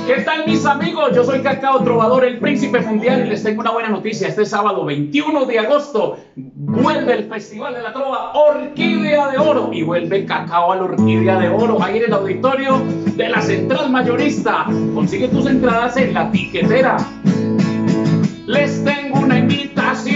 ¿Qué tal, mis amigos? Yo soy Cacao, trovador, el príncipe mundial, y les tengo una buena noticia. Este sábado 21 de agosto vuelve el Festival de la Trova Orquídea de Oro y vuelve Cacao a la Orquídea de Oro, ahí en el auditorio de la Central Mayorista. Consigue tus entradas en la Tiquetera. Les tengo una invitación